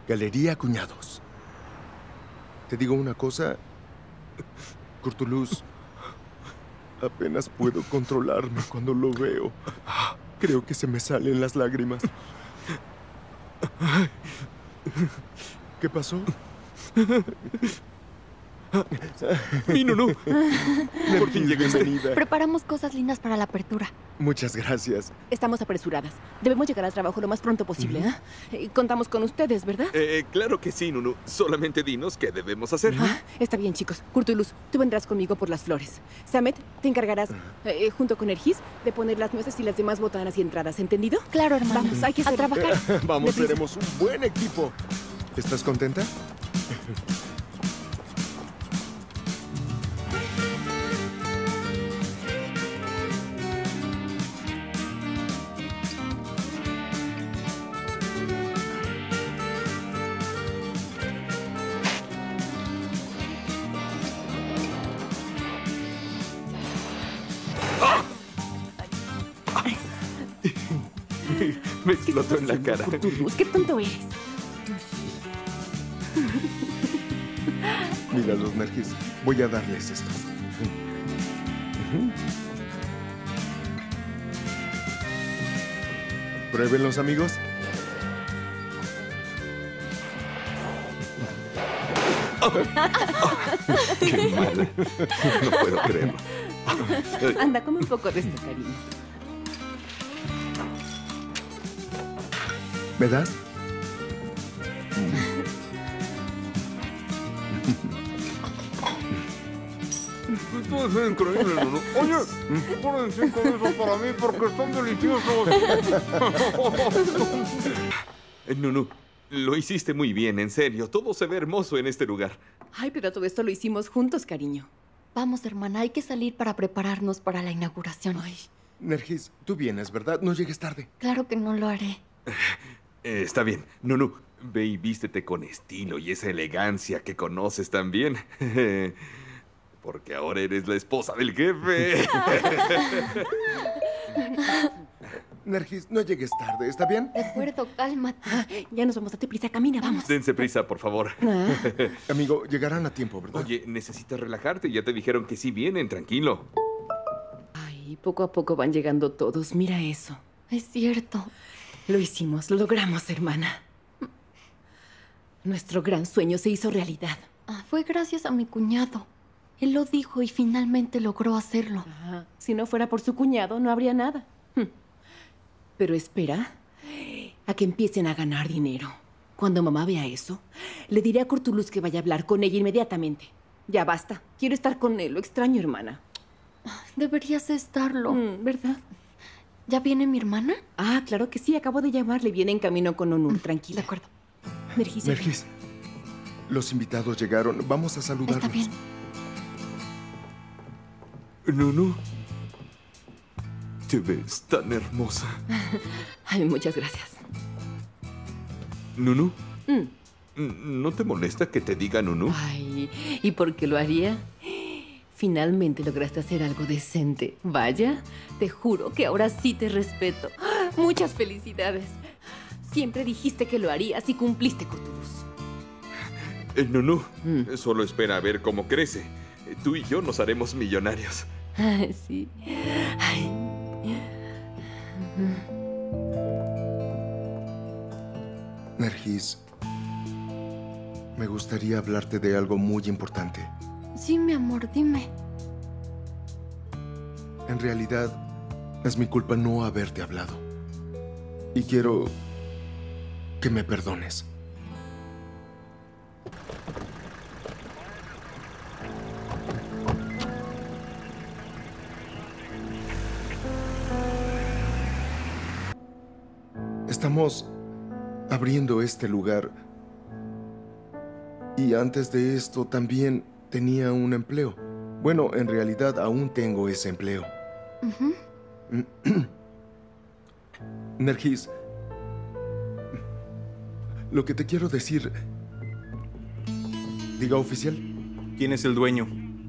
Galería Cuñados. Te digo una cosa, Curtulus. Apenas puedo controlarme cuando lo veo. Creo que se me salen las lágrimas. ¿Qué pasó? ¡Mi Nunu! Por fin llegaste. Preparamos cosas lindas para la apertura. Muchas gracias. Estamos apresuradas. Debemos llegar al trabajo lo más pronto posible, ¿eh? Contamos con ustedes, ¿verdad? Claro que sí, Nunu. Solamente dinos qué debemos hacer. Está bien, chicos. Curtulus, tú vendrás conmigo por las flores. Samet, te encargarás, junto con Ergis, de poner las nueces y las demás botanas y entradas. ¿Entendido? Claro, hermano. Vamos, hay que a trabajar. Vamos, Deprisa. seremos un buen equipo. ¿Estás contenta? Me explotó en la cara. Curtulus, qué tonto eres. Mira los Nergis. Voy a darles esto. Pruébenlos, amigos. ¡Qué mala! No puedo creerlo. Anda, come un poco de esto, cariño. ¿Me das? Esto es increíble, Nunu. Oye, ponen 5 de esos para mí porque están deliciosos. Nunu, lo hiciste muy bien, en serio. Todo se ve hermoso en este lugar. Ay, pero todo esto lo hicimos juntos, cariño. Vamos, hermana, hay que salir para prepararnos para la inauguración. Ay, Nergis, tú vienes, ¿verdad? No llegues tarde. Claro que no lo haré. Está bien. Nunu, ve y vístete con estilo y esa elegancia que conoces tan bien. Porque ahora eres la esposa del jefe. Nergis, no llegues tarde, ¿está bien? De acuerdo, cálmate. ya nos vamos, date prisa, camina, vamos. Dense prisa, por favor. Amigo, llegarán a tiempo, ¿verdad? Oye, necesitas relajarte. Ya te dijeron que sí vienen, tranquilo. Ay, poco a poco van llegando todos, mira eso. Es cierto. Lo hicimos, lo logramos, hermana. Nuestro gran sueño se hizo realidad. Fue gracias a mi cuñado. Él lo dijo y finalmente logró hacerlo. Si no fuera por su cuñado, no habría nada. Pero espera a que empiecen a ganar dinero. Cuando mamá vea eso, le diré a Curtulus que vaya a hablar con ella inmediatamente. Ya basta. Quiero estar con él. Lo extraño, hermana. Deberías estarlo. ¿Verdad? ¿Ya viene mi hermana? Claro que sí. Acabo de llamarle. Viene en camino con Onur. Tranquila. De acuerdo. Nergis. Nergis, los invitados llegaron. Vamos a saludarlos. Está bien. Nunu, te ves tan hermosa. Ay, muchas gracias. Nunu, ¿no te molesta que te diga Nunu? Ay, ¿y por qué lo haría? Finalmente lograste hacer algo decente. Vaya, te juro que ahora sí te respeto. Muchas felicidades. Siempre dijiste que lo harías y cumpliste, Curtulus. Nunu, solo espera a ver cómo crece. Tú y yo nos haremos millonarios. Sí. Ay. Nergis, me gustaría hablarte de algo muy importante. Sí, mi amor, dime. En realidad, es mi culpa no haberte hablado. Y quiero que me perdones. Estamos abriendo este lugar. Y antes de esto también tenía un empleo. Bueno, en realidad aún tengo ese empleo. Nergis, lo que te quiero decir... Diga, oficial. ¿Quién es el dueño?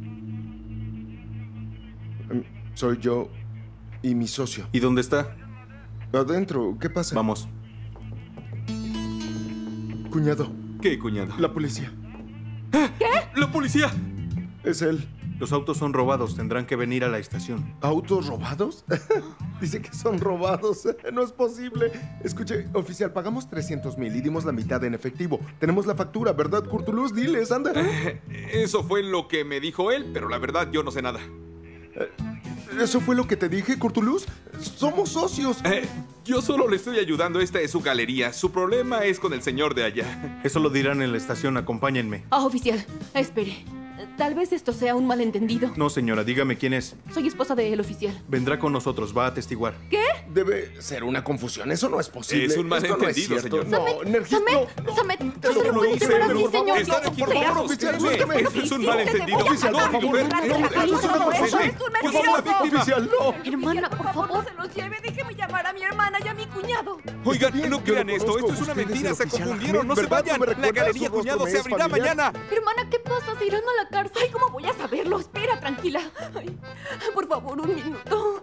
Soy yo y mi socio. ¿Y dónde está? Adentro, ¿qué pasa? Vamos. cuñado. ¿Qué, cuñado? La policía. ¡La policía! Es él. Los autos son robados. Tendrán que venir a la estación. ¿Autos robados? Dice que son robados. No es posible. Escuche, oficial, pagamos 300,000 y dimos la mitad en efectivo. Tenemos la factura, ¿verdad, Curtulus? Diles, anda. Eso fue lo que me dijo él, pero la verdad yo no sé nada. ¿Eso fue lo que te dije, Curtulus? Somos socios. Yo solo le estoy ayudando. Esta es su galería. Su problema es con el señor de allá. Eso lo dirán en la estación. Acompáñenme. Oficial, espere. Tal vez esto sea un malentendido. No, señora, dígame quién es. Soy esposa del oficial. Vendrá con nosotros, va a atestiguar. Debe ser una confusión. Eso no es posible. Es un Esto no es malentendido, cierto. señor. No, Energis, no. Samet, Te no se lo lo puede hice, llevar pero así, por favor, señor. Está aquí, por Por favor, favor, oficial, suélteme. suélteme. Esto es un malentendido. Oficial, No, por favor, mujer, no, esto es un no, malentendido. no, Por favor, la víctima. Oficial, no. Hermana, por favor. se los lleve, déjeme llamar a mi hermana y a mi cuñado. Oigan, bien, no yo crean lo esto. conozco. Esto es una Usted es mentira. el Se oficial confundieron. No Ahmed, se ¿verdad? vayan. ¿No me La recuerda galería su rostro? cuñado ¿Me se es abrirá familiar? mañana. Hermana, ¿qué pasa? ¿Se irán a la cárcel? Ay, ¿cómo voy a saberlo? Espera, tranquila. Ay, por favor, un minuto.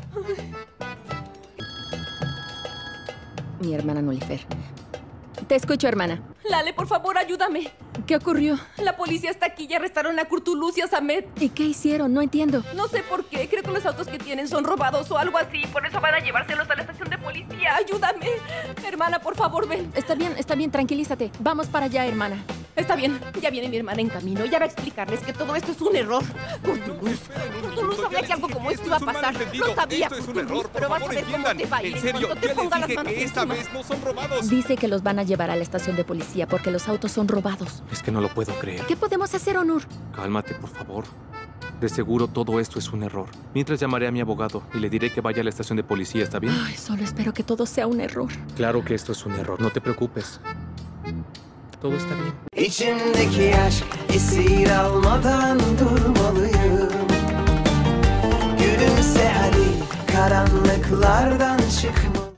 Mi hermana Nolifer. Te escucho, hermana. Lale, por favor, ayúdame. ¿Qué ocurrió? La policía está aquí y arrestaron a Curtulus y a Samet. ¿Y qué hicieron? No entiendo. No sé por qué, creo que los autos que tienen son robados o algo así. Por eso van a llevárselos a la estación de policía. Ayúdame. Hermana, por favor, ven. Está bien, tranquilízate. Vamos para allá, hermana. Está bien, ya viene mi hermana en camino. Ya va a explicarles que todo esto es un error. Curtulus sabía que algo como esto iba a pasar. Lo sabía, Esto es un Curtulus, error. Por pero vas a favor, ver cómo entiendan. te va a ir En serio, cuanto te ya ponga les las dije manos que esta encima. vez no son robados. Dice que los van a llevar a la estación de policía porque los autos son robados. Es que no lo puedo creer. ¿Qué podemos hacer, Onur? Cálmate, por favor. De seguro todo esto es un error. Mientras llamaré a mi abogado y le diré que vaya a la estación de policía, ¿está bien? Ay, solo espero que todo sea un error. Claro que esto es un error, no te preocupes. Todo está bien. İçimdeki aşk esir almadan durmalıyım. Gülümse hadi karanlıklardan çıkma.